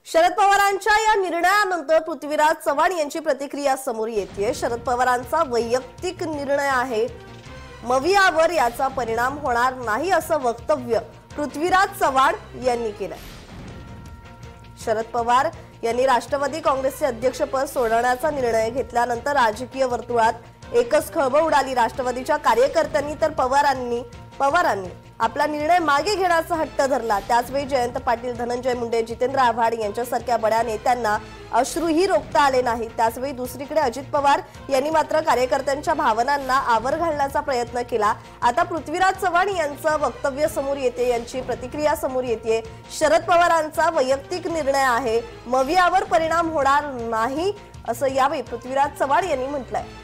शरद पवारांच्या या निर्णयानंतर पृथ्वीराज चव्हाण यांची प्रतिक्रिया समोर येते। शरद पवारांचा वैयक्तिक निर्णय आहे, मवियावर याचा परिणाम होणार नाही असं वक्तव्य पृथ्वीराज चव्हाण यांनी केलं। शरद पवार यांनी राष्ट्रवादी काँग्रेसचे अध्यक्षपद सोडण्याचा निर्णय घेतल्यानंतर राजकीय वर्तुळात एकच खळबळ उडाली। राष्ट्रवादीच्या कार्यकर्त्यांनी तर पवारांनी आपला निर्णय मागे घेण्याचा हट्ट धरला। त्याचवेळी जयंत पाटील, धनंजय मुंडे, जितेंद्र आव्हाड यांच्यासारख्या बड्या नेत्यांना अश्रूही रोखता आले नाही। त्याचवेळी दुसरीकडे अजित पवार यांनी मात्र कार्यकर्त्यांच्या भावनांना आवर घालण्याचा प्रयत्न केला। आता पृथ्वीराज चव्हाण यांचं वक्तव्य समोर येते, यांची प्रतिक्रिया समोर येते। शरद पवारांचा वैयक्तिक निर्णय आहे, मवियावर परिणाम होणार नाही असं यावेळी पृथ्वीराज चव्हाण यांनी म्हटलंय।